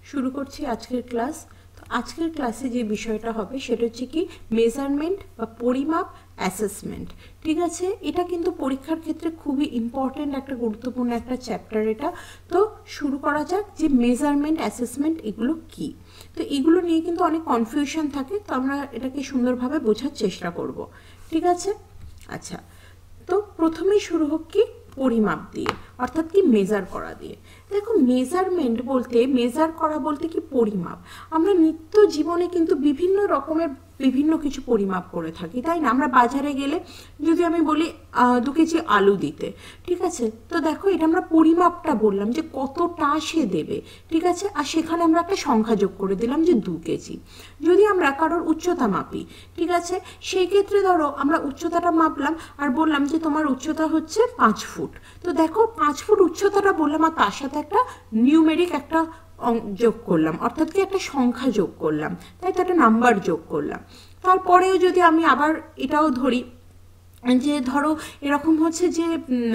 শুরু করছি আজকের ক্লাস। তো আজকের ক্লাসে যে বিষয়টা হবে সেটা হচ্ছে কি মেজারমেন্ট বা পরিমাপ অ্যাসেসমেন্ট। ঠিক আছে, এটা কিন্তু পরীক্ষার ক্ষেত্রে খুবই ইম্পর্টেন্ট একটা গুরুত্বপূর্ণ একটা চ্যাপ্টার এটা। তো শুরু করা যাক যে মেজারমেন্ট অ্যাসেসমেন্ট এগুলো কি। তো এগুলো নিয়ে কিন্তু অনেক কনফিউশন থাকে, তো আমরা এটাকে সুন্দরভাবে বোঝার চেষ্টা করব। ঠিক আছে, আচ্ছা, তো প্রথমেই শুরু হোক কি পরিমাপ দিয়ে, অর্থাৎ কি মেজার করা দিয়ে। দেখো মেজারমেন্ট বলতে, মেজার করা বলতে কি পরিমাপ। আমরা নিত্য জীবনে কিন্তু বিভিন্ন রকমের বিভিন্ন কিছু পরিমাপ করে থাকি, তাই না? আমরা বাজারে গেলে যদি আমি বলি 2 কেজি আলু দিতে, ঠিক আছে, তো দেখো এটা আমরা পরিমাপটা বললাম যে কতটা সে দেবে, ঠিক আছে, আর সেখানে আমরা একটা সংখ্যা যোগ করে দিলাম যে 2 কেজি। যদি আমরা কারোর উচ্চতা মাপি, ঠিক আছে, সেই ক্ষেত্রে ধরো আমরা উচ্চতাটা মাপলাম আর বললাম যে তোমার উচ্চতা হচ্ছে 5 ফুট। তো দেখো 5 ফুট উচ্চতাটা বললাম আর তার সাথে একটা নিউমেরিক একটা যোগ করলাম, অর্থাৎ কি একটা সংখ্যা যোগ করলাম, তাই তো একটা নাম্বার যোগ করলাম। তারপরেও যদি আমি আবার এটাও ধরি যে ধরো এরকম হচ্ছে যে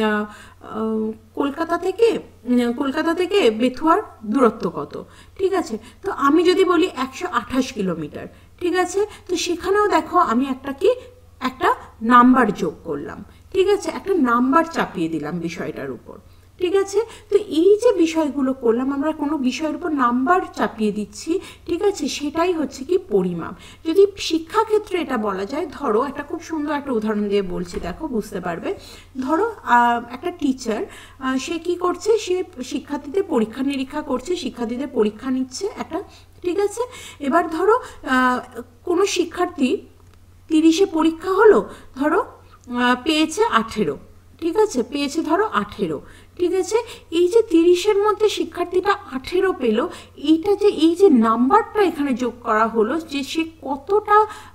কলকাতা থেকে বেথুয়ার দূরত্ব কত, ঠিক আছে, তো আমি যদি বলি 128 কিলোমিটার, ঠিক আছে, তো সেখানেও দেখো আমি একটা নাম্বার যোগ করলাম, ঠিক আছে, একটা নাম্বার চাপিয়ে দিলাম বিষয়টার উপর। ঠিক আছে, তো এই যে বিষয়গুলো করলাম, আমরা কোনো বিষয়ের উপর নাম্বার চাপিয়ে দিচ্ছি, ঠিক আছে, সেটাই হচ্ছে কি পরিমাপ। যদি শিক্ষাক্ষেত্রে এটা বলা যায়, ধরো একটা খুব সুন্দর একটা উদাহরণ দিয়ে বলছি, দেখো বুঝতে পারবে। ধরো একটা টিচার, সে কি করছে, সে শিক্ষার্থীদের পরীক্ষা নিরীক্ষা করছে, শিক্ষার্থীদের পরীক্ষা নিচ্ছে একটা, ঠিক আছে। এবার ধরো কোনো শিক্ষার্থী 30-এ পরীক্ষা হলো, ধরো পেয়েছে 18, ঠিক আছে, পেয়েছে ধরো 18, ঠিক আছে। এই যে 30-এর মধ্যে শিক্ষার্থীটা 18 পেল, এই যে নাম্বারটা এখানে যোগ করা হলো, যে সে কতটা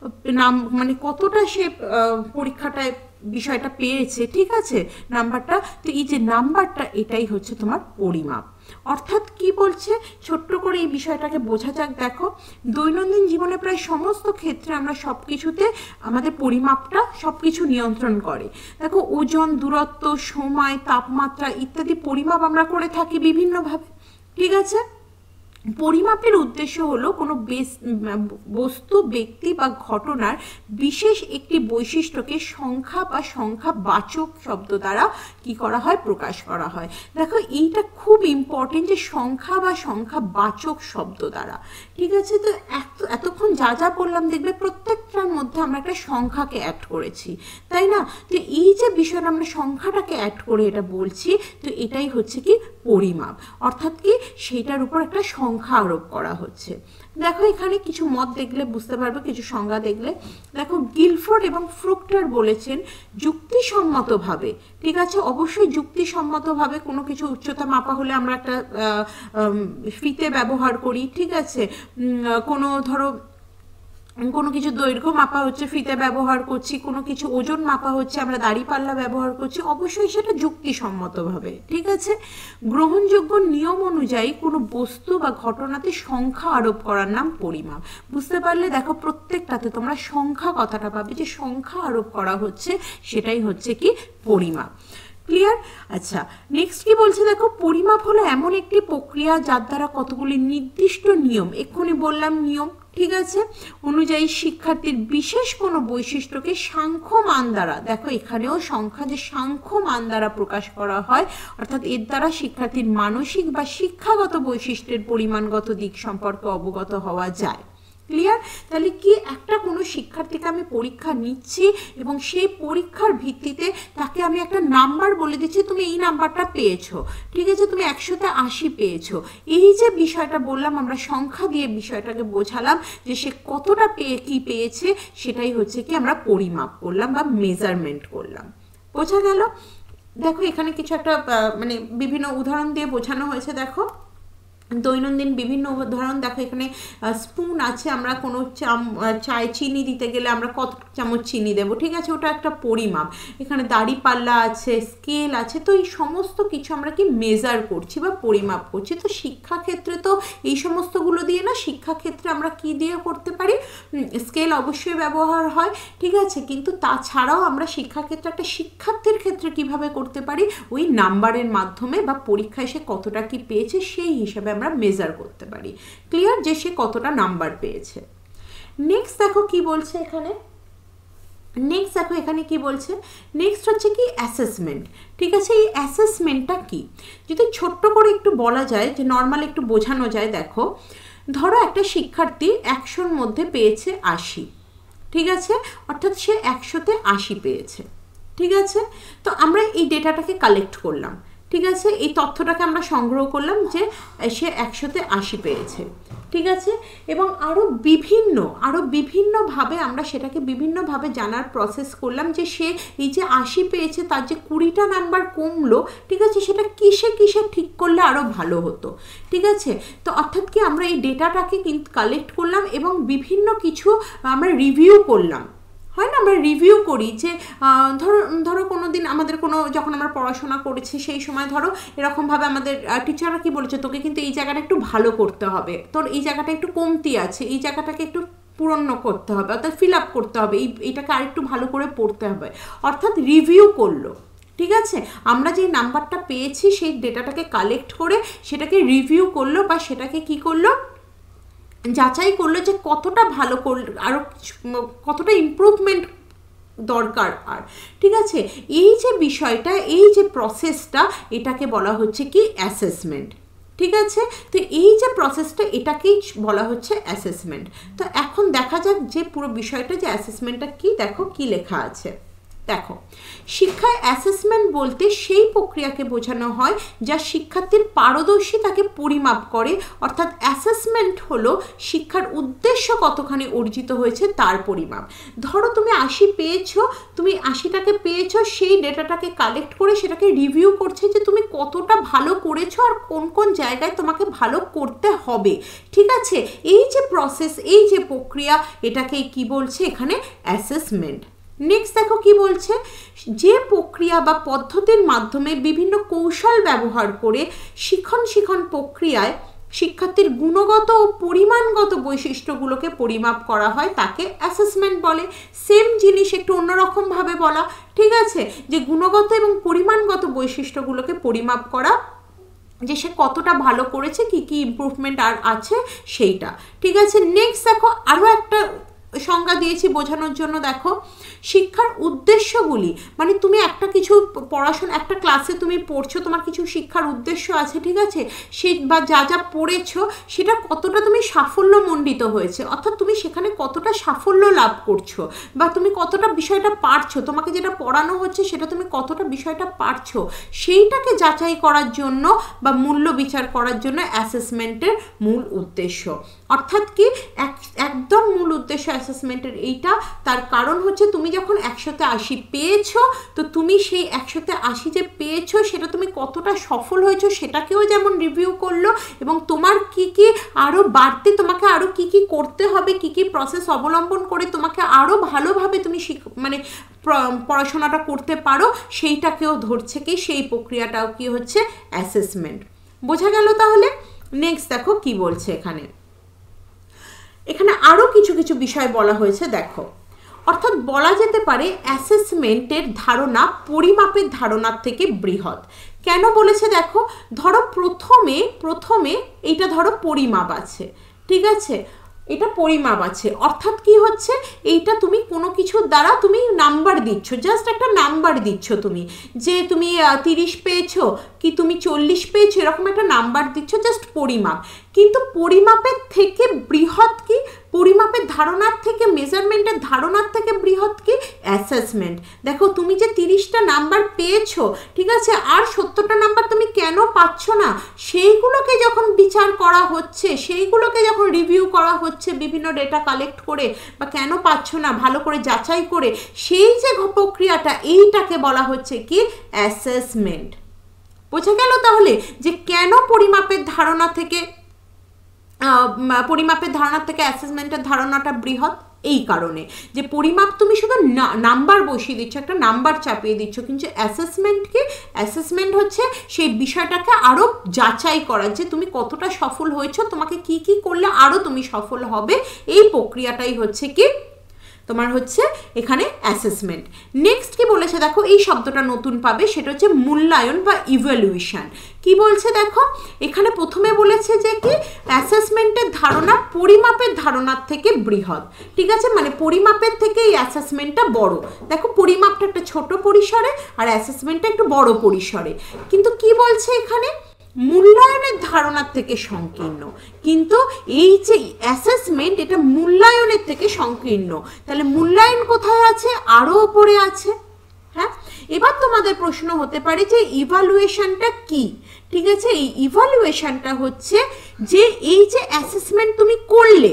কতটা সে পরীক্ষাটায় বিষয়টা পেয়েছে, ঠিক আছে, নাম্বারটা, তো এই যে নাম্বারটা এটাই হচ্ছে তোমার পরিমাপ। অর্থাৎ কি বলছে, ছোট্ট করে এই বিষয়টাকে বোঝা যাক। দেখো দৈনন্দিন জীবনে প্রায় সমস্ত ক্ষেত্রে আমরা সব কিছুতে আমাদের পরিমাপটা সব কিছু নিয়ন্ত্রণ করে। দেখো ওজন, দূরত্ব, সময়, তাপমাত্রা ইত্যাদি পরিমাপ আমরা করে থাকি বিভিন্নভাবে, ঠিক আছে। পরিমাপের উদ্দেশ্য হলো কোনো বস্তু, ব্যক্তি বা ঘটনার বিশেষ একটি বৈশিষ্ট্যকে সংখ্যা বা সংখ্যাবাচক শব্দ দ্বারা কি করা হয়, প্রকাশ করা হয়। দেখো এইটা খুব ইম্পর্টেন্ট যে সংখ্যা বা সংখ্যাবাচক শব্দ দ্বারা, ঠিক আছে। তো এতক্ষণ যা যা বললাম দেখবে প্রত্যেকটার মধ্যে আমরা একটা সংখ্যাকে অ্যাড করেছি, তাই না? তো এই যে বিষয়টা আমরা সংখ্যাটাকে অ্যাড করে এটা বলছি, তো এটাই হচ্ছে কি পরিমাপ, অর্থাৎ কি সেইটার উপর একটা সংখ্যা আরোপ করা হচ্ছে। দেখো এখানে কিছু মত দেখলে বুঝতে পারবে, কিছু সংজ্ঞা দেখলে। দেখো গিলফোর্ড এবং ফ্রুক্টার বলেছেন যুক্তিসম্মতভাবে, ঠিক আছে, অবশ্যই যুক্তিসম্মতভাবে কোনো কিছু উচ্চতা মাপা হলে আমরা একটা ফিতে ব্যবহার করি, ঠিক আছে, কোনো কিছু দৈর্ঘ্য মাপা হচ্ছে ফিতে ব্যবহার করছি, কোনো কিছু ওজন মাপা হচ্ছে আমরা দাঁড়িপাল্লা ব্যবহার করছি, অবশ্যই সেটা যুক্তিসম্মতভাবে, ঠিক আছে। গ্রহণযোগ্য নিয়ম অনুযায়ী কোনো বস্তু বা ঘটনাতে সংখ্যা আরোপ করার নাম পরিমাপ। বুঝতে পারলে? দেখো প্রত্যেকটাতে তোমরা সংখ্যা কথাটা পাবে, যে সংখ্যা আরোপ করা হচ্ছে সেটাই হচ্ছে কি পরিমাপ। ক্লিয়ার? আচ্ছা, নেক্সট কি বলছে দেখো, পরিমাপ হলো এমন একটি প্রক্রিয়া যার দ্বারা কতগুলি নির্দিষ্ট নিয়ম, এক্ষুনি বললাম নিয়ম, ঠিক আছে, অনুযায়ী শিক্ষার্থীর বিশেষ কোনো বৈশিষ্ট্যকে সাংখ্য মান দ্বারা, দেখো এখানেও সংখ্যা, যে সাংখ্য মান দ্বারা প্রকাশ করা হয়, অর্থাৎ এর দ্বারা শিক্ষার্থীর মানসিক বা শিক্ষাগত বৈশিষ্ট্যের পরিমাণগত দিক সম্পর্কে অবগত হওয়া যায়। ক্লিয়ার? তাহলে কি একটা কোনো শিক্ষার্থীকে আমি পরীক্ষা নিচ্ছি এবং সেই পরীক্ষার ভিত্তিতে তাকে আমি একটা নাম্বার বলে দিচ্ছি, তুমি এই নাম্বারটা পেয়েছো, ঠিক আছে, তুমি 100-তে 80 পেয়েছো। এই যে বিষয়টা বললাম, আমরা সংখ্যা দিয়ে বিষয়টাকে বোঝালাম যে সে কতটা কি পেয়েছে, সেটাই হচ্ছে কি আমরা পরিমাপ করলাম বা মেজারমেন্ট করলাম। বোঝা গেল? দেখো এখানে কিছু একটা বিভিন্ন উদাহরণ দিয়ে বোঝানো হয়েছে। দেখো দৈনন্দিন বিভিন্ন উদাহরণ, দেখো এখানে স্পুন আছে, আমরা কোনো চায় চিনি দিতে গেলে আমরা কত চামচ চিনি দেবো, ঠিক আছে, ওটা একটা পরিমাপ। এখানে দাঁড়িপাল্লা আছে, স্কেল আছে, তো এই সমস্ত কিছু আমরা কি মেজার করছি বা পরিমাপ করছি। তো শিক্ষাক্ষেত্রে তো এই সমস্তগুলো দিয়ে না, শিক্ষাক্ষেত্রে আমরা কি দিয়ে করতে পারি, স্কেল অবশ্যই ব্যবহার হয়, ঠিক আছে, কিন্তু তাছাড়াও আমরা শিক্ষাক্ষেত্রে একটা শিক্ষার্থীর ক্ষেত্রে কিভাবে করতে পারি, ওই নাম্বারের মাধ্যমে বা পরীক্ষায় সে কতটা কি পেয়েছে সেই হিসাবে আমরা আমরা মেজার করতে পারি। ক্লিয়ার যে সে কতটা নাম্বার পেয়েছে। নেক্সট দেখো কি বলছে এখানে, নেক্সট দেখো এখানে কি বলছে, নেক্সট হচ্ছে কি অ্যাসেসমেন্ট। ঠিক আছে, এই অ্যাসেসমেন্টটা কি যদি ছোট্ট করে একটু বলা যায়, যে নর্মাল একটু বোঝানো যায়। দেখো ধরো একটা শিক্ষার্থী 100-র মধ্যে পেয়েছে 80, ঠিক আছে, অর্থাৎ সে 100-তে 80 পেয়েছে। ঠিক আছে, তো আমরা এই ডেটাটাকে কালেক্ট করলাম, ঠিক আছে, এই তথ্যটাকে আমরা সংগ্রহ করলাম যে সে 100-তে 80 পেয়েছে। ঠিক আছে, এবং আরও বিভিন্নভাবে আমরা সেটাকে বিভিন্নভাবে জানার প্রসেস করলাম যে সে এই যে 80 পেয়েছে তার যে 20টা নাম্বার কমলো, ঠিক আছে, সেটা কিসে ঠিক করলে আরও ভালো হতো। ঠিক আছে, তো অর্থাৎ কি আমরা এই ডেটাটাকে কিন্তু কালেক্ট করলাম এবং বিভিন্ন কিছু আমরা রিভিউ করলাম। হয় না, আমরা রিভিউ করি যে ধরো কোনো দিন আমাদের যখন আমরা পড়াশোনা করেছি সেই সময় ধরো এরকমভাবে আমাদের টিচাররা কি বলেছে, তোকে কিন্তু এই জায়গাটা একটু ভালো করতে হবে, তোর এই জায়গাটা একটু কমতি আছে, এই জায়গাটাকে একটু পূরণ করতে হবে, অর্থাৎ ফিল আপ করতে হবে, এইটাকে আরেকটু ভালো করে পড়তে হবে, অর্থাৎ রিভিউ করলো। ঠিক আছে, আমরা যে নাম্বারটা পেয়েছি সেই ডেটাটাকে কালেক্ট করে সেটাকে রিভিউ করলো বা সেটাকে কি করলো, যাচাই করলো যে কতটা ভালো করল, আরও কতটা ইমপ্রুভমেন্ট দরকার। আর ঠিক আছে, এই যে বিষয়টা, এই যে প্রসেসটা, এটাকে বলা হচ্ছে কি অ্যাসেসমেন্ট। ঠিক আছে, তো এই যে প্রসেসটা এটাকেই বলা হচ্ছে অ্যাসেসমেন্ট। তো এখন দেখা যাক যে পুরো বিষয়টা যে অ্যাসেসমেন্টটা কি, দেখো কি লেখা আছে। দেখো, শিক্ষায় অ্যাসেসমেন্ট বলতে সেই প্রক্রিয়াকে বোঝানো হয় যা শিক্ষার্থীর পারদর্শিতাকে পরিমাপ করে, অর্থাৎ অ্যাসেসমেন্ট হলো শিক্ষার উদ্দেশ্য কতখানি অর্জিত হয়েছে তার পরিমাপ। ধরো তুমি 80 পেয়েছো, তুমি 80টাকে পেয়েছো, সেই ডেটাটাকে কালেক্ট করে সেটাকে রিভিউ করছে যে তুমি কতটা ভালো করেছো আর কোন কোন জায়গায় তোমাকে ভালো করতে হবে। ঠিক আছে, এই যে প্রসেস, এই যে প্রক্রিয়া, এটাকেই কি বলছে এখানে অ্যাসেসমেন্ট। নেক্সট দেখো কি বলছে, যে প্রক্রিয়া বা পদ্ধতির মাধ্যমে বিভিন্ন কৌশল ব্যবহার করে শিক্ষণ প্রক্রিয়ায় শিক্ষার্থীর গুণগত ও পরিমাণগত বৈশিষ্ট্যগুলোকে পরিমাপ করা হয় তাকে অ্যাসেসমেন্ট বলে। সেম জিনিস একটু অন্যরকমভাবে বলা। ঠিক আছে, যে গুণগত এবং পরিমাণগত বৈশিষ্ট্যগুলোকে পরিমাপ করা, যে সে কতটা ভালো করেছে, কি কি ইমপ্রুভমেন্ট আর আছে সেইটা। ঠিক আছে, নেক্সট দেখো আরও একটা সংজ্ঞা দিয়েছি বোঝানোর জন্য। দেখো, শিক্ষার উদ্দেশ্যগুলি, মানে তুমি একটা কিছু পড়াশোনা, একটা ক্লাসে তুমি পড়ছো, তোমার কিছু শিক্ষার উদ্দেশ্য আছে, ঠিক আছে, সে বা যা যা পড়েছো সেটা কতটা তুমি সাফল্যমণ্ডিত হয়েছে, অর্থাৎ তুমি সেখানে কতটা সাফল্য লাভ করছো বা তুমি কতটা বিষয়টা পারছো, তোমাকে যেটা পড়ানো হচ্ছে সেটা তুমি কতটা বিষয়টা পারছো, সেইটাকে যাচাই করার জন্য বা মূল্য বিচার করার জন্য অ্যাসেসমেন্টের মূল উদ্দেশ্য। অর্থাৎ কি একদম মূল উদ্দেশ্য অ্যাসেসমেন্টের এইটা, তার কারণ হচ্ছে তুমি যখন 100-তে 80 পেয়েছো, তো তুমি সেই 100-তে 80 যে পেয়েছো সেটা তুমি কতটা সফল হয়েছো সেটাকেও যেমন রিভিউ করলো, এবং তোমার কি কি আরও বাড়তে, তোমাকে আরও কি কি করতে হবে, কি কি প্রসেস অবলম্বন করে তোমাকে আরও ভালোভাবে তুমি মানে পড়াশোনাটা করতে পারো, সেইটাকেও ধরছে কি, সেই প্রক্রিয়াটাও কি হচ্ছে অ্যাসেসমেন্ট। বোঝা গেল তাহলে? নেক্সট দেখো কি বলছে এখানে, এখানে আরও কিছু কিছু বিষয় বলা হয়েছে। দেখো, অর্থাৎ বলা যেতে পারে অ্যাসেসমেন্টের ধারণা পরিমাপের ধারণার থেকে বৃহৎ। কেন বলেছে দেখো, ধরো প্রথমে এইটা ধরো পরিমাপ আছে, ঠিক আছে, এটা পরিমাপ আছে, অর্থাৎ কি হচ্ছে, এইটা তুমি কোনো কিছুর দ্বারা তুমি নাম্বার দিচ্ছ, জাস্ট একটা নাম্বার দিচ্ছ, তুমি যে তুমি 30 পেয়েছো কি তুমি 40 পেয়েছো, এরকম একটা নাম্বার দিচ্ছ, জাস্ট পরিমাপ। কিন্তু পরিমাপের থেকে বৃহৎ কি, পরিমাপের ধারণার থেকে, মেজারমেন্টের ধারণার থেকে বৃহৎ কি অ্যাসেসমেন্ট। দেখো, তুমি যে 30টা নাম্বার পেয়েছো, ঠিক আছে, আর 70টা নাম্বার তুমি কেন পাচ্ছ না, সেইগুলোকে যখন বিচার করা হচ্ছে, সেইগুলোকে যখন রিভিউ করা হচ্ছে বিভিন্ন ডেটা কালেক্ট করে, বা কেন পাচ্ছ না ভালো করে যাচাই করে, সেই যে প্রক্রিয়াটা, এইটাকে বলা হচ্ছে কি অ্যাসেসমেন্ট। বোঝা গেল তাহলে যে কেন পরিমাপের ধারণা থেকে অ্যাসেসমেন্টের ধারণাটা বৃহৎ। এই কারণে যে পরিমাপ তুমি শুধু নাম্বার বসিয়ে দিচ্ছ, একটা নাম্বার চাপিয়ে দিচ্ছ, কিন্তু অ্যাসেসমেন্ট হচ্ছে সেই বিষয়টাকে আরও যাচাই করা, যে তুমি কতটা সফল হয়েছো, তোমাকে কি কি করলে আরও তুমি সফল হবে, এই প্রক্রিয়াটাই হচ্ছে কি তোমার হচ্ছে এখানে অ্যাসেসমেন্ট। নেক্সট কি বলেছে দেখো, এই শব্দটা নতুন পাবে, সেটা হচ্ছে মূল্যায়ন বা ইভ্যালুয়েশন। কি বলছে দেখো, এখানে প্রথমে বলেছে যে কি অ্যাসেসমেন্টের ধারণা পরিমাপের ধারণার থেকে বৃহৎ। ঠিক আছে, মানে পরিমাপের থেকে এই অ্যাসেসমেন্টটা বড়। দেখো পরিমাপটা একটা ছোট পরিসরে আর অ্যাসেসমেন্টটা একটু বড় পরিসরে। কিন্তু কি বলছে এখানে, মূল্যায়নের ধারণার থেকে সংকীর্ণ। কিন্তু এই যে অ্যাসেসমেন্ট এটা মূল্যায়নের থেকে সংকীর্ণ, তাহলে মূল্যায়ন কোথায় আছে, আরো উপরে আছে। হ্যাঁ, এবার তোমাদের প্রশ্ন হতে পারে যে ইভালুয়েশনটা কি। ঠিক আছে, এই ইভালুয়েশনটা হচ্ছে যে এই যে অ্যাসেসমেন্ট তুমি করলে,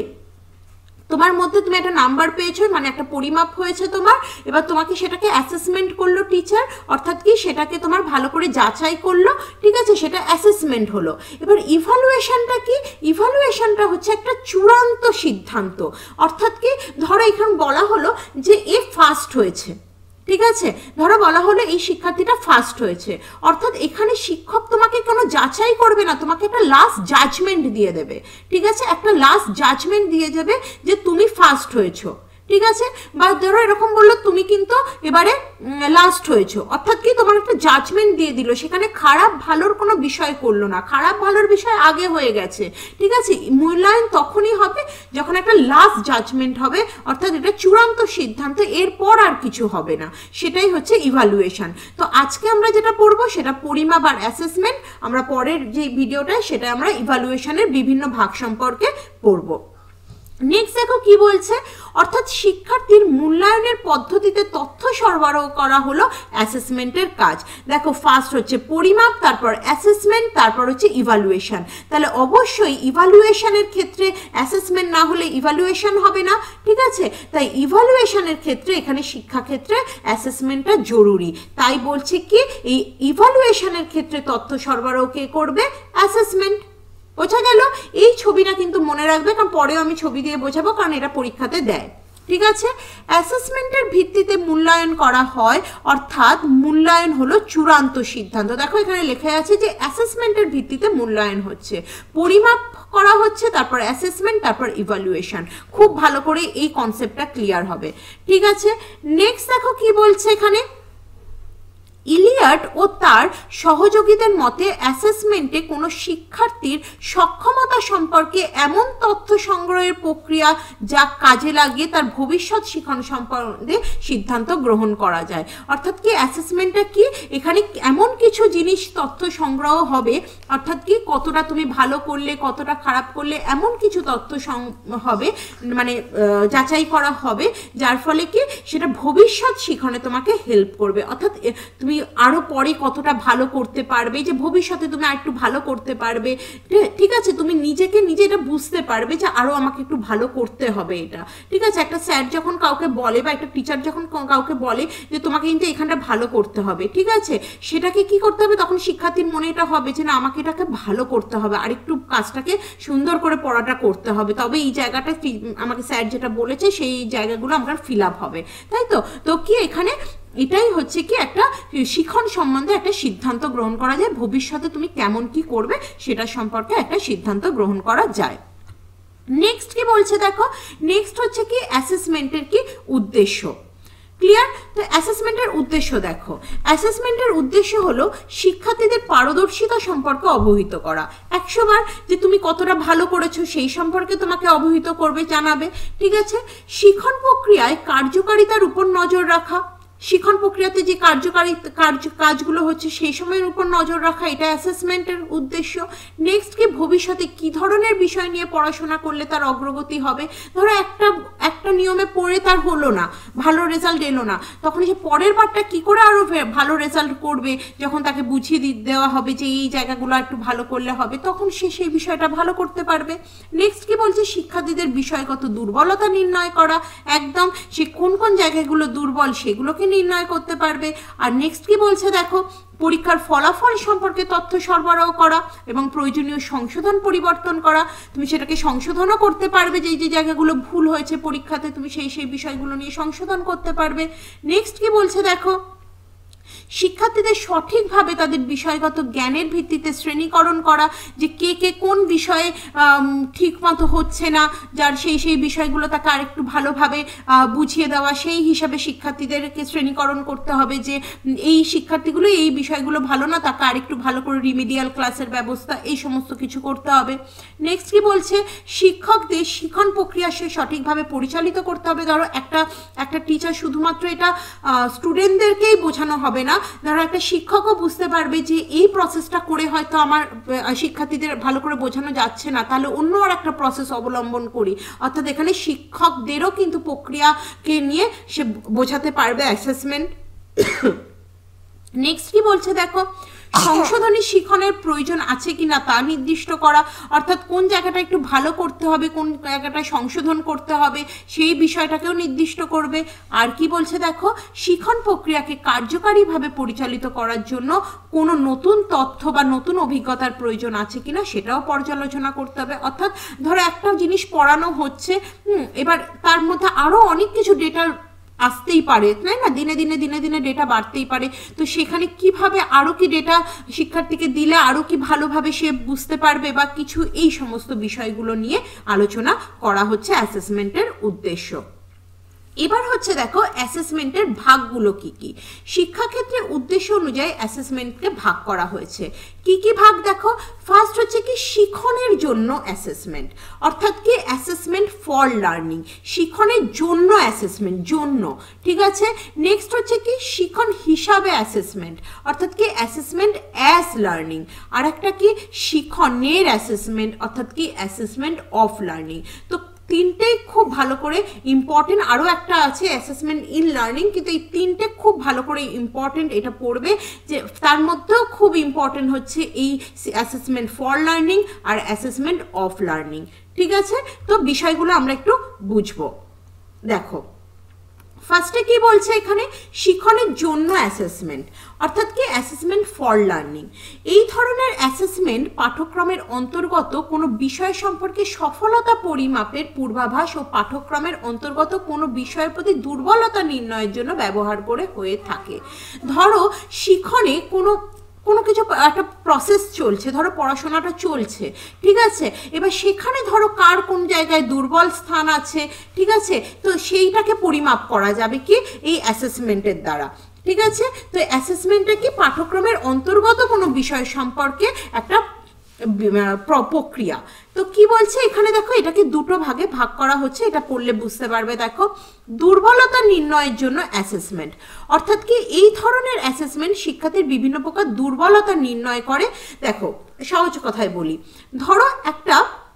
তোমার মধ্যে তুমি একটা নাম্বার পেয়েছো, মানে একটা পরিমাপ হয়েছে তোমার, এবার তোমাকে সেটাকে অ্যাসেসমেন্ট করলো টিচার, অর্থাৎ কি সেটাকে তোমার ভালো করে যাচাই করলো। ঠিক আছে, সেটা অ্যাসেসমেন্ট হলো। এবার ইভালুয়েশনটা কি, ইভালুয়েশনটা হচ্ছে একটা চূড়ান্ত সিদ্ধান্ত। অর্থাৎ কি, ধরো এখানে বলা হলো যে এ ফার্স্ট হয়েছে। ঠিক আছে, ধরো বলা হলো এই শিক্ষার্থীটা ফার্স্ট হয়েছে, অর্থাৎ এখানে শিক্ষক তোমাকে কোনো যাচাই করবে না, তোমাকে একটা লাস্ট জাজমেন্ট দিয়ে দেবে। ঠিক আছে, একটা লাস্ট জাজমেন্ট দিয়ে যাবে যে তুমি ফার্স্ট হয়েছো। ঠিক আছে, বা ধরো এরকম বললো তুমি কিন্তু এবারে লাস্ট হয়েছো, অর্থাৎ কি তোমার একটা জাজমেন্ট দিয়ে দিল, সেখানে খারাপ ভালোর কোনো বিষয় করলো না, খারাপ ভালোর বিষয় আগে হয়ে গেছে। ঠিক আছে, মূল্যায়ন তখনই হবে যখন একটা লাস্ট জাজমেন্ট হবে, অর্থাৎ এটা চূড়ান্ত সিদ্ধান্ত, এরপর আর কিছু হবে না, সেটাই হচ্ছে ইভালুয়েশন। তো আজকে আমরা যেটা পড়বো সেটা পরিমাপ আর অ্যাসেসমেন্ট, আমরা পরের যে ভিডিওটায় সেটা আমরা ইভালুয়েশনের বিভিন্ন ভাগ সম্পর্কে পড়বো। নেক্সট দেখো কি বলছে, অর্থাৎ শিক্ষার্থীর মূল্যায়নের পদ্ধতিতে তথ্য সরবরাহ করা হলো অ্যাসেসমেন্টের কাজ। দেখো ফার্স্ট হচ্ছে পরিমাপ, তারপর অ্যাসেসমেন্ট, তারপর হচ্ছে ইভালুয়েশন। তাহলে অবশ্যই ইভালুয়েশনের ক্ষেত্রে অ্যাসেসমেন্ট না হলে ইভালুয়েশন হবে না। ঠিক আছে, তাই ইভালুয়েশনের ক্ষেত্রে এখানে শিক্ষাক্ষেত্রে অ্যাসেসমেন্টটা জরুরি। তাই বলছে কি এই ইভালুয়েশনের ক্ষেত্রে তথ্য সরবরাহ কে করবে, অ্যাসেসমেন্ট। বোঝা গেল? এই ছবিটা কিন্তু মনে রাখবে, কারণ পরেও আমি ছবি দিয়ে বোঝাবো, কারণ এটা পরীক্ষাতে দেয়। ঠিক আছে, অ্যাসেসমেন্টের ভিত্তিতে মূল্যায়ন করা হয়, অর্থাৎ মূল্যায়ন হলো চূড়ান্ত সিদ্ধান্ত। দেখো এখানে লেখা আছে যে অ্যাসেসমেন্টের ভিত্তিতে মূল্যায়ন হচ্ছে, পরিমাপ করা হচ্ছে, তারপর অ্যাসেসমেন্ট, তারপর ইভালুয়েশন। খুব ভালো করে এই কনসেপ্টটা ক্লিয়ার হবে। ঠিক আছে, নেক্সট দেখো কি বলছে এখানে, ইলিয়ট ও তার সহযোগীদের মতে অ্যাসেসমেন্টে কোনো শিক্ষার্থীর সক্ষমতা সম্পর্কে এমন তথ্য সংগ্রহের প্রক্রিয়া যা কাজে লাগিয়ে তার ভবিষ্যৎ শিখন সম্পর্কে সিদ্ধান্ত গ্রহণ করা যায়। অর্থাৎ কি অ্যাসেসমেন্টটা কি, এখানে এমন কিছু জিনিস তথ্য সংগ্রহ হবে, অর্থাৎ কি কতটা তুমি ভালো করলে, কতটা খারাপ করলে, এমন কিছু তথ্য হবে, মানে যাচাই করা হবে, যার ফলে কি সেটা ভবিষ্যৎ শিখনে তোমাকে হেল্প করবে। অর্থাৎ তুমি আরো পরে কতটা ভালো করতে পারবে, যে ভবিষ্যতে তুমি আর একটু ভালো করতে পারবে। ঠিক আছে, তুমি নিজেকে নিজে এটা বুঝতে পারবে যে আরো আমাকে একটু ভালো করতে হবে এটা। ঠিক আছে, একটা স্যার যখন কাউকে বলে বা একটা টিচার যখন কাউকে বলে যে তোমাকে কিন্তু এখানটা ভালো করতে হবে, ঠিক আছে, সেটাকে কি করতে হবে, তখন শিক্ষার্থীর মনে এটা হবে যে না আমাকে এটাকে ভালো করতে হবে, আর একটু কাজটাকে সুন্দর করে পড়াটা করতে হবে, তবে এই জায়গাটা আমাকে স্যার যেটা বলেছে সেই জায়গাগুলো আমার ফিল আপ হবে। তাই তো, তো কি এখানে এটাই হচ্ছে কি একটা শিখন সম্বন্ধে একটা সিদ্ধান্ত গ্রহণ করা যায়, ভবিষ্যতে তুমি কেমন কি করবে সেটা সম্পর্কে একটা সিদ্ধান্ত গ্রহণ করা যায়। নেক্সট কি বলছে দেখো, নেক্সট হচ্ছে কি অ্যাসেসমেন্টের কি উদ্দেশ্য। ক্লিয়ার? তো অ্যাসেসমেন্টের উদ্দেশ্য দেখো, অ্যাসেসমেন্টের উদ্দেশ্য হলো শিক্ষার্থীদের পারদর্শিতা সম্পর্কে অবহিত করা। 100 বার যে তুমি কতটা ভালো করেছো সেই সম্পর্কে তোমাকে অবহিত করবে, জানাবে। ঠিক আছে, শিখন প্রক্রিয়ায় কার্যকারিতার উপর নজর রাখা, শিখন প্রক্রিয়াতে যে কাজগুলো হচ্ছে সেই সময়ের উপর নজর রাখা, এটা অ্যাসেসমেন্টের উদ্দেশ্য। নেক্সট কি ভবিষ্যতে কি ধরনের বিষয় নিয়ে পড়াশোনা করলে তার অগ্রগতি হবে। ধরো একটা নিয়মে পড়ে তার হলো না, ভালো রেজাল্ট এলো না, তখন সে পরের বারটা কি করে আরো ভালো রেজাল্ট করবে, যখন তাকে বুঝিয়ে দেওয়া হবে যে এই জায়গাগুলো একটু ভালো করলে হবে, তখন সে সেই বিষয়টা ভালো করতে পারবে। নেক্সট কি বলছে, শিক্ষার্থীদের বিষয়গত দুর্বলতা নির্ণয় করা, একদম সে কোন কোন জায়গাগুলো দুর্বল সেগুলোকে নির্ণয় করতে পারবে। আর নেক্সট কি বলছে দেখো, পরীক্ষার ফলাফল সম্পর্কে তথ্য সরবরাহ করা এবং প্রয়োজনীয় সংশোধন পরিবর্তন করা, তুমি সেটাকে সংশোধনও করতে পারবে, যে যে জায়গাগুলো ভুল হয়েছে পরীক্ষাতে তুমি সেই বিষয়গুলো নিয়ে সংশোধন করতে পারবে। নেক্সট কি বলছে দেখো, শিক্ষার্থীদের সঠিকভাবে তাদের বিষয়গত জ্ঞানের ভিত্তিতে শ্রেণীকরণ করা, যে কে কোন বিষয়ে ঠিক মতো হচ্ছে না, যার সেই বিষয়গুলো তাকে আরেকটু ভালোভাবে বুঝিয়ে দেওয়া, সেই হিসাবে শিক্ষার্থীদেরকে শ্রেণীকরণ করতে হবে যে এই শিক্ষার্থীগুলো এই বিষয়গুলো ভালো না, তাকে আরেকটু ভালো করে রিমিডিয়াল ক্লাসের ব্যবস্থা, এই সমস্ত কিছু করতে হবে। নেক্সট কি বলছে, শিক্ষকদের শিক্ষণ প্রক্রিয়া সে সঠিকভাবে পরিচালিত করতে হবে। ধরো একটা টিচার শুধুমাত্র এটা স্টুডেন্টদেরকেই বোঝানো হবে না, ধরো একটা শিক্ষকও বুঝতে পারবে যে এই প্রসেসটা করে হয়তো আমার শিক্ষার্থীদের ভালো করে বোঝানো যাচ্ছে না, তাহলে অন্য আর একটা প্রসেস অবলম্বন করি। অর্থাৎ এখানে শিক্ষকদেরও কিন্তু প্রক্রিয়াকে নিয়ে সে বোঝাতে পারবে অ্যাসেসমেন্ট। নেক্সট কি বলছে দেখো, সংশোধনী শিক্ষণের প্রয়োজন আছে কিনা তা নির্দিষ্ট করা, অর্থাৎ কোন জায়গাটা একটু ভালো করতে হবে, কোন জায়গাটা সংশোধন করতে হবে, সেই বিষয়টাকেও নির্দিষ্ট করবে। আর কি বলছে দেখো, শিক্ষণ প্রক্রিয়াকে কার্যকারীভাবে পরিচালিত করার জন্য কোনো নতুন তথ্য বা নতুন অভিজ্ঞতার প্রয়োজন আছে কিনা সেটাও পর্যালোচনা করতে হবে। অর্থাৎ ধরো একটা জিনিস পড়ানো হচ্ছে, এবার তার মধ্যে আরও অনেক কিছু ডেটা আসতেই পারে, তাই না, দিনে দিনে ডেটা বাড়তেই পারে। তো সেখানে কিভাবে আরও কি ডেটা শিক্ষার্থীকে দিলে আরও কি ভালোভাবে সে বুঝতে পারবে বা কিছু, এই সমস্ত বিষয়গুলো নিয়ে আলোচনা করা হচ্ছে অ্যাসেসমেন্টের উদ্দেশ্য। এবার হচ্ছে দেখো অ্যাসেসমেন্টের ভাগগুলো কি কি। শিক্ষাক্ষেত্রে উদ্দেশ্য অনুযায়ী অ্যাসেসমেন্টকে ভাগ করা হয়েছে। কি কি ভাগ দেখো, ফার্স্ট হচ্ছে কি শিক্ষণের জন্য অ্যাসেসমেন্ট, অর্থাৎ কি অ্যাসেসমেন্ট ফর লার্নিং, শিক্ষণের জন্য অ্যাসেসমেন্ট, জন্য, ঠিক আছে। নেক্সট হচ্ছে কি শিক্ষণ হিসাবে অ্যাসেসমেন্ট, অর্থাৎ কি অ্যাসেসমেন্ট অ্যাজ লার্নিং। আর একটা কি শিক্ষণের অ্যাসেসমেন্ট, অর্থাৎ কি অ্যাসেসমেন্ট অফ লার্নিং। তো তিনটেই খুব ভালো করে ইম্পর্টেন্ট, আরও একটা আছে অ্যাসেসমেন্ট ইন লার্নিং, কিন্তু এই তিনটে খুব ভালো করে ইম্পর্টেন্ট, এটা পড়বে যে তার মধ্যেও খুব ইম্পর্টেন্ট হচ্ছে এই অ্যাসেসমেন্ট ফর লার্নিং আর অ্যাসেসমেন্ট অফ লার্নিং, ঠিক আছে। তো বিষয়গুলো আমরা একটু বুঝবো। দেখো ফার্স্টে কি বলছে এখানে, শিক্ষণের জন্য অ্যাসেসমেন্ট, অর্থাৎ কি অ্যাসেসমেন্ট ফর লার্নিং। এই ধরনের অ্যাসেসমেন্ট পাঠ্যক্রমের অন্তর্গত কোনো বিষয় সম্পর্কে সফলতা পরিমাপের পূর্বাভাস ও পাঠ্যক্রমের অন্তর্গত কোনো বিষয়ের প্রতি দুর্বলতা নির্ণয়ের জন্য ব্যবহার করে হয়ে থাকে। ধরো শিক্ষণে কোনো কিছু একটা প্রসেস চলছে, ধরো পড়াশোনাটা চলছে, ঠিক আছে, এবার সেখানে ধরো কার কোন জায়গায় দুর্বল স্থান আছে, ঠিক আছে, তো সেইটাকে পরিমাপ করা যাবে কি এই অ্যাসেসমেন্টের দ্বারা, ঠিক আছে। তো অ্যাসেসমেন্টটা কি পাঠ্যক্রমের অন্তর্গত কোনো বিষয় সম্পর্কে একটা প্রক্রিয়া। তো কি বলছে এখানে দেখো, এটাকে দুটো ভাগে ভাগ করা হচ্ছে, এটা পড়লে বুঝতে পারবে। দেখো দুর্বলতা নির্ণয়ের জন্য অ্যাসেসমেন্ট, অর্থাৎ কি এই ধরনের অ্যাসেসমেন্ট শিক্ষার্থীর বিভিন্ন প্রকার দুর্বলতা নির্ণয় করে। দেখো সহজ কথায় বলি, ধরো একটা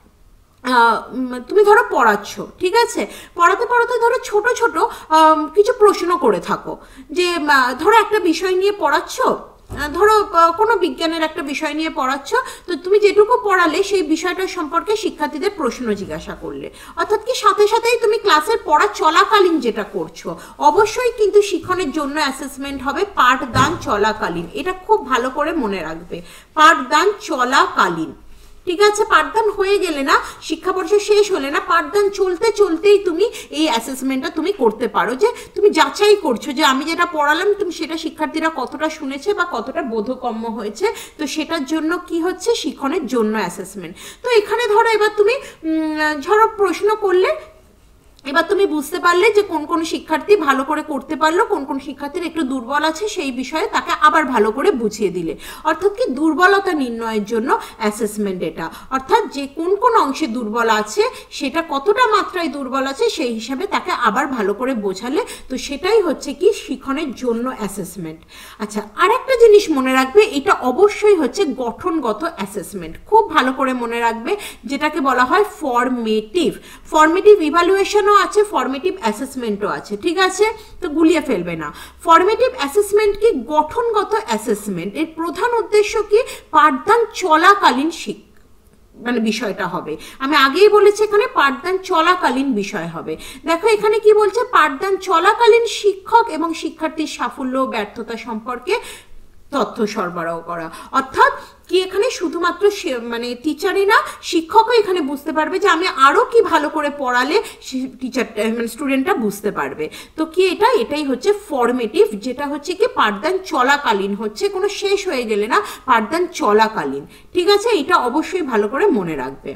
তুমি ধরো পড়াচ্ছ, ঠিক আছে, পড়াতে ধরো ছোট ছোট কিছু প্রশ্ন করে থাকো, যে ধরো একটা বিষয় নিয়ে পড়াচ্ছ, ধরো কোনো বিজ্ঞানের একটা বিষয় নিয়ে পড়াচ্ছ, তো তুমি যেটুকু পড়ালে সেই বিষয়টা সম্পর্কে শিক্ষার্থীদের প্রশ্ন জিজ্ঞাসা করলে, অর্থাৎ কি সাথেই তুমি ক্লাসের পড়া চলাকালীন যেটা করছো, অবশ্যই কিন্তু শিক্ষণের জন্য অ্যাসেসমেন্ট হবে পাঠদান চলাকালীন। এটা খুব ভালো করে মনে রাখবে, পাঠদান চলাকালীন, ঠিক আছে। পাঠদান হয়ে গেলে না, শিক্ষাবর্ষ শেষ হলে না, পাঠদান চলতেই তুমি এই অ্যাসেসমেন্টটা তুমি করতে পারো, যে তুমি যাচাই করছো যে আমি যেটা পড়ালাম তুমি সেটা শিক্ষার্থীরা কতটা শুনেছে বা কতটা বোধগম্য হয়েছে। তো সেটার জন্য কি হচ্ছে, শিক্ষণের জন্য অ্যাসেসমেন্ট। তো এখানে ধরো এবার তুমি ধরো প্রশ্ন করলে, এবার তুমি বুঝতে পারলে যে কোন শিক্ষার্থী ভালো করে করতে পারলো, কোন শিক্ষার্থীর একটু দুর্বল আছে, সেই বিষয়ে তাকে আবার ভালো করে বুঝিয়ে দিলে, অর্থাৎ কি দুর্বলতা নির্ণয়ের জন্য অ্যাসেসমেন্ট এটা, অর্থাৎ যে কোন অংশে দুর্বল আছে, সেটা কতটা মাত্রায় দুর্বল আছে সেই হিসাবে তাকে আবার ভালো করে বোঝালে, তো সেটাই হচ্ছে কি শিক্ষণের জন্য অ্যাসেসমেন্ট। আচ্ছা, আরেকটা জিনিস মনে রাখবে, এটা অবশ্যই হচ্ছে গঠনগত অ্যাসেসমেন্ট, খুব ভালো করে মনে রাখবে, যেটাকে বলা হয় ফর্মেটিভ ইভ্যালুয়েশনও আছে, ফর্মেটিভ অ্যাসেসমেন্টও আছে, ঠিক আছে, তো গুলিয়ে ফেলবে না। ফর্মেটিভ অ্যাসেসমেন্ট কি গঠনগত অ্যাসেসমেন্ট, এর প্রধান উদ্দেশ্য কি পাঠদান চলাকালীন মানে বিষয়টা হবে, আমি আগেই বলেছি এখানে পাঠদান চলাকালীন বিষয় হবে। দেখো এখানে কি বলছে, পাঠদান চলাকালীন শিক্ষক এবং শিক্ষার্থীর সাফল্য ও ব্যর্থতা সম্পর্কে তথ্য সরবরাহ করা। অর্থাৎ কি এখানে শুধুমাত্র মানে টিচারই না, শিক্ষকও এখানে বুঝতে পারবে যে আমি আরো কি ভালো করে পড়ালে টিচার মানে স্টুডেন্টটা বুঝতে পারবে। তো কি এটাই হচ্ছে ফর্মেটিভ, যেটা হচ্ছে কি পাঠদান চলাকালীন হচ্ছে, কোনো শেষ হয়ে গেলে না, পাঠদান চলাকালীন। ঠিক আছে, এটা অবশ্যই ভালো করে মনে রাখবে।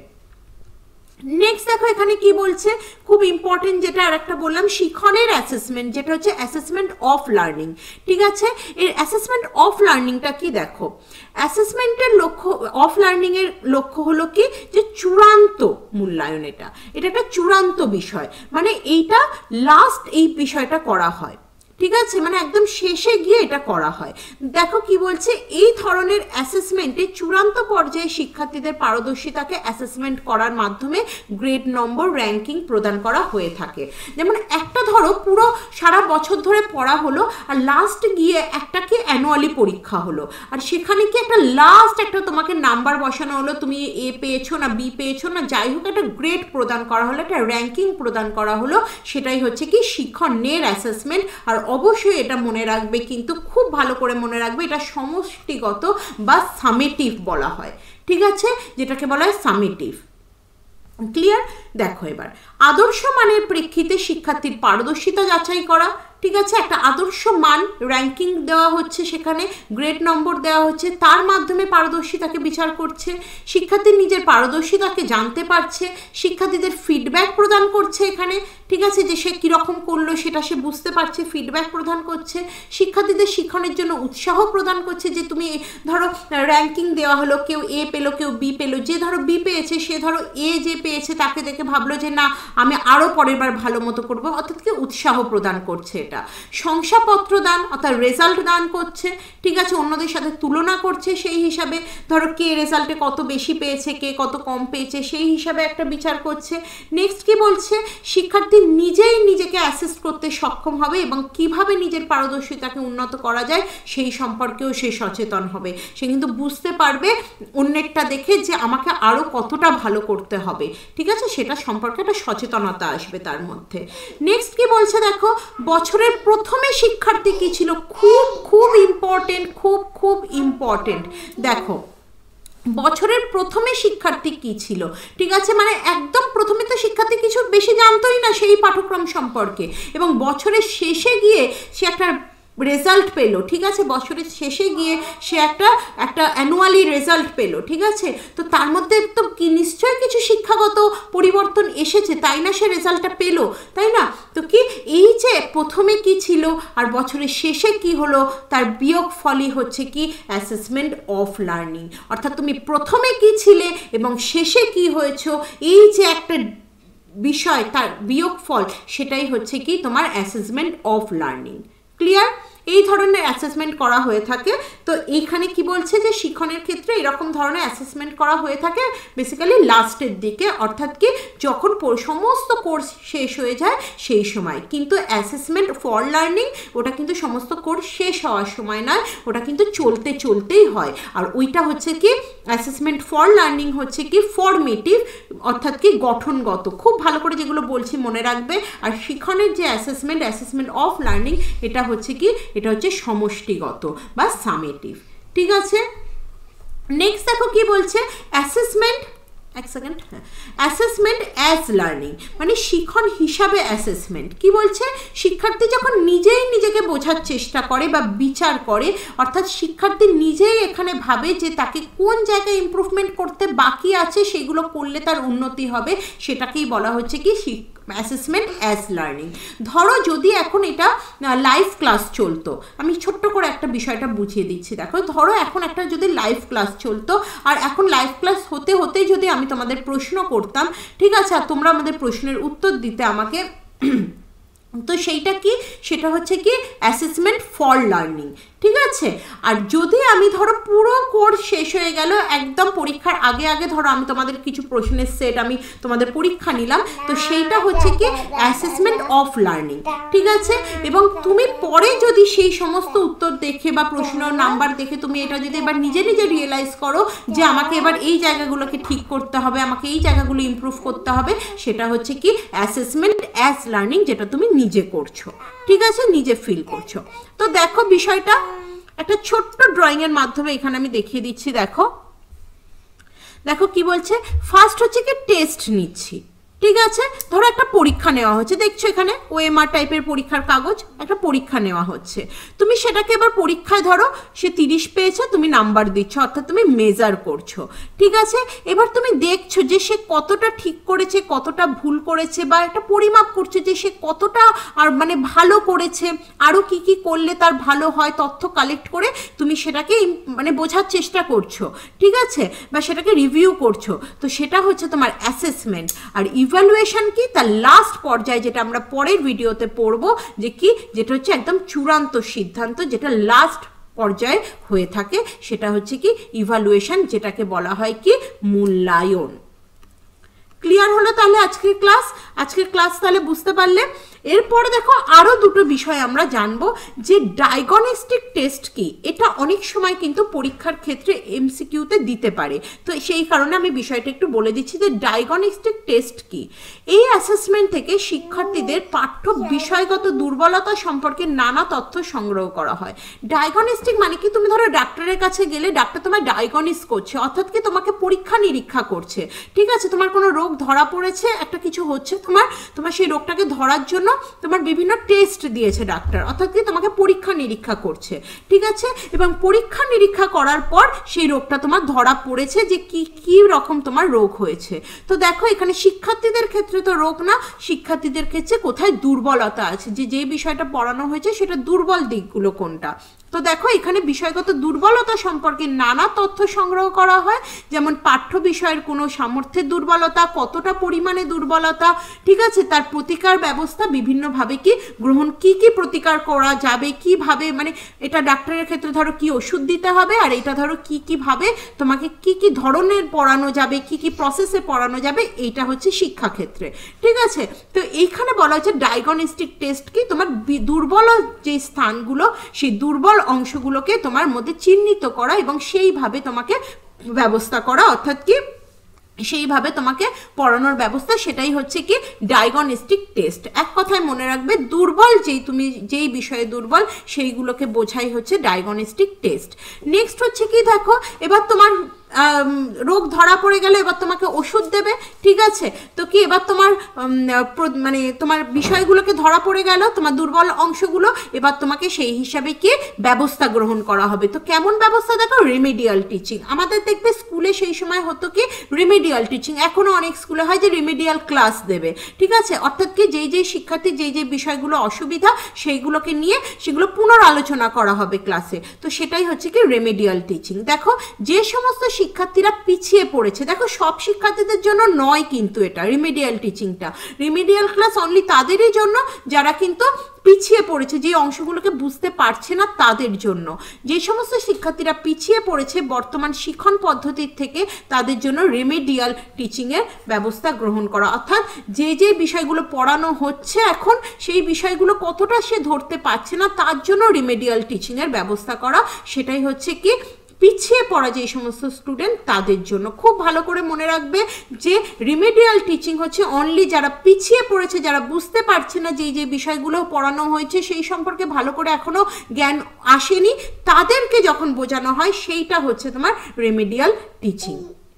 নেক্সট দেখো এখানে কি বলছে, খুব ইম্পর্টেন্ট যেটা আর একটা বললাম, শিক্ষণের অ্যাসেসমেন্ট, যেটা হচ্ছে অ্যাসেসমেন্ট অফ লার্নিং। ঠিক আছে, এর অ্যাসেসমেন্ট অফ লার্নিংটা কি, দেখো অ্যাসেসমেন্টের লক্ষ্য, অফ লার্নিং এর লক্ষ্য হলো কি, যে চূড়ান্ত মূল্যায়ন। এটা একটা চূড়ান্ত বিষয়, মানে এইটা লাস্ট এই বিষয়টা করা হয়। ঠিক আছে, মানে একদম শেষে গিয়ে এটা করা হয়। দেখো কি বলছে, এই ধরনের অ্যাসেসমেন্টে চূড়ান্ত পর্যায়ে শিক্ষার্থীদের পারদর্শিতাকে অ্যাসেসমেন্ট করার মাধ্যমে গ্রেড নম্বর র্যাঙ্কিং প্রদান করা হয়ে থাকে। যেমন একটা ধরো পুরো সারা বছর ধরে পড়া হলো, আর লাস্ট গিয়ে একটা কি অ্যানুয়ালি পরীক্ষা হলো, আর সেখানে কি একটা লাস্ট একটা তোমাকে নাম্বার বসানো হলো, তুমি এ পেয়েছো না বি পেয়েছো না যাই হোক, একটা গ্রেড প্রদান করা হলো, একটা র্যাঙ্কিং প্রদান করা হলো, সেটাই হচ্ছে কি শিক্ষণের অ্যাসেসমেন্ট। আর অবশ্যই এটা মনে রাখবে, কিন্তু খুব ভালো করে মনে রাখবে, এটা সমষ্টিগত বা সামেটিভ বলা হয়। ঠিক আছে, যেটাকে বলা হয় সামেটিভ। ক্লিয়ার? দেখো এবার আদর্শ মানের প্রেক্ষিতে শিক্ষার্থীর পারদর্শিতা যাচাই করা। ঠিক আছে, একটা আদর্শ মান র্যাঙ্কিং দেওয়া হচ্ছে, সেখানে গ্রেড নম্বর দেওয়া হচ্ছে, তার মাধ্যমে পারদর্শিতাকে বিচার করছে। শিক্ষার্থী নিজের পারদর্শিতাকে জানতে পারছে, শিক্ষার্থীদের ফিডব্যাক প্রদান করছে এখানে। ঠিক আছে, যে সে কীরকম করলো সেটা সে বুঝতে পারছে, ফিডব্যাক প্রদান করছে। শিক্ষার্থীদের শিক্ষণের জন্য উৎসাহ প্রদান করছে, যে তুমি ধরো র্যাঙ্কিং দেওয়া হলো, কেউ এ পেলো কেউ বি পেলো, যে ধরো বি পেয়েছে সে ধরো এ যে পেয়েছে তাকে দেখে ভাবলো যে না আমি আরও পরের বার ভালো মতো করবো, অর্থাৎ কি উৎসাহ প্রদান করছে। এটা শংসাপত্র দান অর্থাৎ রেজাল্ট দান করছে। ঠিক আছে, অন্যদের সাথে তুলনা করছে, সেই হিসাবে ধরো কে রেজাল্টে কত বেশি পেয়েছে, কে কত কম পেয়েছে, সেই হিসাবে একটা বিচার করছে। নেক্সট কি বলছে, শিক্ষার্থী নিজেই নিজেকে অ্যাসেস করতে সক্ষম হবে এবং কিভাবে নিজের পারদর্শিতাকে উন্নত করা যায় সেই সম্পর্কেও সে সচেতন হবে। সে কিন্তু বুঝতে পারবে অন্যেরটা দেখে যে আমাকে আরো কতটা ভালো করতে হবে। ঠিক আছে, সেটা সম্পর্কে একটা সচেতনতা আসবে তার মধ্যে। নেক্সট কি বলছে দেখো, বছরের প্রথমে শিক্ষার্থী কি ছিল, খুব ইম্পর্টেন্ট, খুব ইম্পর্টেন্ট। দেখো বছরের প্রথমে শিক্ষার্থী কি ছিল। ঠিক আছে, মানে একদম প্রথমে তো শিক্ষার্থী কিছু বেশি জানতোই না সেই পাঠ্যক্রম সম্পর্কে, এবং বছরের শেষে গিয়ে সে একটা রেজাল্ট পেলো। ঠিক আছে, বছরের শেষে গিয়ে সে একটা অ্যানুয়ালি রেজাল্ট পেলো। ঠিক আছে, তো তার মধ্যে তো কি নিশ্চয়ই কিছু শিক্ষাগত পরিবর্তন এসেছে, তাই না সে রেজাল্টটা পেলো, তাই না? তো কি এই যে প্রথমে কি ছিল আর বছরের শেষে কি হলো, তার বিয়োগ ফলই হচ্ছে কি অ্যাসেসমেন্ট অফ লার্নিং। অর্থাৎ তুমি প্রথমে কি ছিলে এবং শেষে কি হয়েছো, এই যে একটা বিষয় তার বিয়োগ ফল, সেটাই হচ্ছে কি তোমার অ্যাসেসমেন্ট অফ লার্নিং। ক্লিয়ার? এই ধরনের অ্যাসেসমেন্ট করা হয়ে থাকে। তো এইখানে কি বলছে যে শিক্ষণের ক্ষেত্রে এরকম ধরনের অ্যাসেসমেন্ট করা হয়ে থাকে বেসিক্যালি লাস্টের দিকে, অর্থাৎ কি যখন সমস্ত কোর্স শেষ হয়ে যায় সেই সময়। কিন্তু অ্যাসেসমেন্ট ফর লার্নিং ওটা কিন্তু সমস্ত কোর্স শেষ হওয়ার সময় নয়, ওটা কিন্তু চলতেই হয়। আর ওইটা হচ্ছে কি অ্যাসেসমেন্ট ফর লার্নিং হচ্ছে কি ফর্মেটিভ, অর্থাৎ কি গঠনগত। খুব ভালো করে যেগুলো বলছি মনে রাখবে। আর শিক্ষণের যে অ্যাসেসমেন্ট অফ লার্নিং, এটা হচ্ছে কি এটা হচ্ছে সমষ্টিগত বা সামেটিভ। ঠিক আছে, নেক্সট দেখো কি বলছে, অ্যাসেসমেন্ট অ্যাজ লার্নিং, মানে শিক্ষণ হিসাবে অ্যাসেসমেন্ট। কি বলছে, শিক্ষার্থী যখন নিজেই নিজেকে বোঝার চেষ্টা করে বা বিচার করে, অর্থাৎ শিক্ষার্থী নিজেই এখানে ভাবে যে তাকে কোন জায়গায় ইমপ্রুভমেন্ট করতে বাকি আছে, সেগুলো করলে তার উন্নতি হবে, সেটাকেই বলা হচ্ছে কি অ্যাসেসমেন্ট অ্যাজ লার্নিং। ধরো যদি এখন এটা লাইভ ক্লাস চলতো, আমি ছোট্ট করে একটা বিষয়টা বুঝিয়ে দিচ্ছি। দেখো ধরো এখন একটা যদি লাইভ ক্লাস চলতো, আর এখন লাইভ ক্লাস হতেই যদি আমি তোমাদের প্রশ্ন করতাম, ঠিক আছে, আর তোমরা আমাদের প্রশ্নের উত্তর দিতে আমাকে, তো সেইটা কি, সেটা হচ্ছে কি অ্যাসেসমেন্ট ফর লার্নিং। ঠিক আছে, আর যদি আমি ধরো পুরো কোর্স শেষ হয়ে গেল, একদম পরীক্ষার আগে ধরো আমি তোমাদের কিছু প্রশ্নের সেট আমি তোমাদের পরীক্ষা নিলাম, তো সেইটা হচ্ছে কি অ্যাসেসমেন্ট অফ লার্নিং। ঠিক আছে, এবং তুমি পরে যদি সেই সমস্ত উত্তর দেখে বা প্রশ্ন নাম্বার দেখে তুমি এটা যদি এবার নিজে রিয়েলাইজ করো যে আমাকে এবার এই জায়গাগুলোকে ঠিক করতে হবে, আমাকে এই জায়গাগুলো ইমপ্রুভ করতে হবে, সেটা হচ্ছে কি অ্যাসেসমেন্ট অ্যাজ লার্নিং, যেটা তুমি নিজে করছো। ঠিক আছে, নিজে ফিল করছো। তো দেখো বিষয়টা একটা ছোট্ট ড্রয়িং এর মাধ্যমে এখানে আমি দেখিয়ে দিচ্ছি। দেখো দেখো কি বলছে, ফার্স্ট হচ্ছে কি টেস্ট নিচ্ছি, ঠিক আছে। ধরো একটা পরীক্ষা নেওয়া হচ্ছে, দেখছো এখানে ওএমআর টাইপের পরীক্ষার কাগজ, একটা পরীক্ষা নেওয়া হচ্ছে। তুমি সেটাকে এবার পরীক্ষায় ধরো সে 30 পেয়েছে, তুমি নাম্বার দিচ্ছ, অর্থাৎ তুমি মেজার করছো, ঠিক আছে। এবার তুমি দেখছো যে সে কতটা ঠিক করেছে, কতটা ভুল করেছে, বা একটা পরিমাপ করছো যে সে কতটা আর মানে ভালো করেছে, আরও কি কি করলে তার ভালো হয়, তথ্য কালেক্ট করে তুমি সেটাকে মানে বোঝার চেষ্টা করছো, ঠিক আছে, বা সেটাকে রিভিউ করছো। তো সেটা হচ্ছে তোমার অ্যাসেসমেন্ট। আর ইভ্যালুয়েশন কি, তার লাস্ট পর্যায়ে, যেটা আমরা পরের ভিডিওতে পড়বো, যে কি, যেটা হচ্ছে একদম চূড়ান্ত সিদ্ধান্ত, যেটা লাস্ট পর্যায়ে হয়ে থাকে, সেটা হচ্ছে কি ইভ্যালুয়েশন, যেটাকে বলা হয় কি মূল্যায়ন। ক্লিয়ার হলো তাহলে আজকের ক্লাস তাহলে বুঝতে পারলে। এরপরে দেখো আরো দুটো বিষয় আমরা জানবো, যে ডায়াগনস্টিক টেস্ট কি। এটা অনেক সময় কিন্তু পরীক্ষার ক্ষেত্রে এমসিকিউতে দিতে পারে, তো সেই কারণে আমি বিষয়টা একটু বলে দিচ্ছি যে ডায়াগনস্টিক টেস্ট কি। এই অ্যাসেসমেন্ট থেকে শিক্ষার্থীদের পাঠ্য বিষয়গত দুর্বলতা সম্পর্কে নানা তথ্য সংগ্রহ করা হয়। ডায়াগনস্টিক মানে কি, তুমি ধরো ডাক্তারের কাছে গেলে, ডাক্তার তোমার ডায়াগনিস করছে, অর্থাৎ কি তোমাকে পরীক্ষা নিরীক্ষা করছে, ঠিক আছে। তোমার কোনো রোগ ধরা পড়েছে, একটা কিছু হচ্ছে, তোমার সেই রোগটাকে ধরার জন্য তোমার বিভিন্ন টেস্ট দিয়েছে ডাক্তার, অর্থাৎ কি তোমাকে পরীক্ষা নিরীক্ষা করছে, ঠিক আছে। এবং পরীক্ষা নিরীক্ষা করার পর সেই রোগটা তোমার ধরা পড়েছে যে কি কি রকম তোমার রোগ হয়েছে। তো দেখো এখানে শিক্ষার্থীদের ক্ষেত্রে তো রোগ না, শিক্ষার্থীদের ক্ষেত্রে কোথায় দুর্বলতা আছে, যে বিষয়টা পড়ানো হয়েছে সেটা দুর্বল দিকগুলো কোনটা। তো দেখো এখানে বিষয়গত দুর্বলতা সম্পর্কে নানা তথ্য সংগ্রহ করা হয়, যেমন পাঠ্য বিষয়ের কোনো সামর্থ্যের দুর্বলতা, কতটা পরিমাণে দুর্বলতা, ঠিক আছে, তার প্রতিকার ব্যবস্থা বিভিন্নভাবে কি গ্রহণ, কি কি প্রতিকার করা যাবে, কিভাবে, মানে এটা ডাক্তারের ক্ষেত্রে ধরো কি ওষুধ দিতে হবে, আর এটা ধরো কি কিভাবে তোমাকে কি কি ধরনের পড়ানো যাবে, কি কি প্রসেসে পড়ানো যাবে, এইটা হচ্ছে শিক্ষাক্ষেত্রে, ঠিক আছে। তো এইখানে বলা হচ্ছে ডায়াগনস্টিক টেস্ট কি, তোমার দুর্বল যে স্থানগুলো, সেই দুর্বল অংশগুলোকে তোমার মধ্যে চিহ্নিত করা এবং সেইভাবে তোমাকে ব্যবস্থা করা, অর্থাৎ কি সেইভাবে তোমাকে পড়ানোর ব্যবস্থা, সেটাই হচ্ছে কি ডায়াগনস্টিক টেস্ট। এক কথায় মনে রাখবে, দুর্বল তুমি যেই বিষয়ে দুর্বল সেইগুলোকে বোঝাই হচ্ছে ডায়াগনস্টিক টেস্ট। নেক্সট হচ্ছে কি, দেখো এবার তোমার রোগ ধরা পড়ে গেলে এবার তোমাকে ওষুধ দেবে, ঠিক আছে। তো কি এবার তোমার মানে তোমার বিষয়গুলোকে ধরা পড়ে গেল, তোমার দুর্বল অংশগুলো, এবার তোমাকে সেই হিসাবে কি ব্যবস্থা গ্রহণ করা হবে। তো কেমন ব্যবস্থা, দেখো রিমেডিয়াল টিচিং। আমাদের দেখবে স্কুলে সেই সময় হতো কি রিমেডিয়াল টিচিং, এখনো অনেক স্কুলে হয় যে রিমেডিয়াল ক্লাস দেবে, ঠিক আছে, অর্থাৎ কি যেই শিক্ষার্থী যেই বিষয়গুলো অসুবিধা সেইগুলোকে নিয়ে সেগুলো পুনরালোচনা করা হবে ক্লাসে। তো সেটাই হচ্ছে কি রিমেডিয়াল টিচিং। দেখো যে সমস্ত শিক্ষার্থীরা পিছিয়ে পড়েছে, দেখো সব শিক্ষার্থীদের জন্য নয় কিন্তু এটা রিমেডিয়াল টিচিংটা, রিমেডিয়াল ক্লাস অনলি তাদেরই জন্য যারা কিন্তু পিছিয়ে পড়েছে, যে অংশগুলোকে বুঝতে পারছে না তাদের জন্য। যে সমস্ত শিক্ষার্থীরা পিছিয়ে পড়েছে বর্তমান শিক্ষণ পদ্ধতির থেকে, তাদের জন্য রিমেডিয়াল টিচিংয়ের ব্যবস্থা গ্রহণ করা, অর্থাৎ যে বিষয়গুলো পড়ানো হচ্ছে এখন সেই বিষয়গুলো কতটা সে ধরতে পারছে না, তার জন্য রিমেডিয়াল টিচিংয়ের ব্যবস্থা করা, সেটাই হচ্ছে কি পিছিয়ে পড়া যে সমস্ত স্টুডেন্ট তাদের জন্য। খুব ভালো করে মনে রাখবে যে রিমেডিয়াল টিচিং হচ্ছে অনলি যারা পিছিয়ে পড়েছে, যারা বুঝতে পারছে না, যে বিষয়গুলো পড়ানো হয়েছে সেই সম্পর্কে ভালো করে এখনো জ্ঞান আসেনি, তাদেরকে যখন বোঝানো হয় সেইটা হচ্ছে তোমার রিমেডিয়াল টিচিং,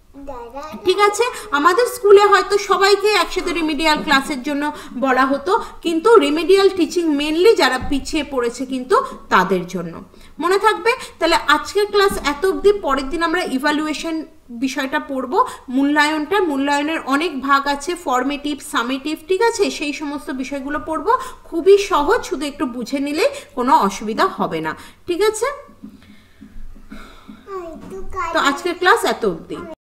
ঠিক আছে। আমাদের স্কুলে হয়তো সবাইকে একসাথে রিমেডিয়াল ক্লাসের জন্য বলা হতো, কিন্তু রিমেডিয়াল টিচিং মেনলি যারা পিছিয়ে পড়েছে কিন্তু তাদের জন্য। মনে থাকবে তাহলে আজকের ক্লাস এত অবধি। পরের দিন আমরা ইভ্যালুয়েশন বিষয়টা পড়বো, মূল্যায়নের অনেক ভাগ আছে, ফর্মেটিভ, সামেটিভ, ঠিক আছে, সেই সমস্ত বিষয়গুলো পড়বো। খুবই সহজ, শুধু একটু বুঝে নিলেই কোনো অসুবিধা হবে না, ঠিক আছে। তো আজকের ক্লাস এত অবধি।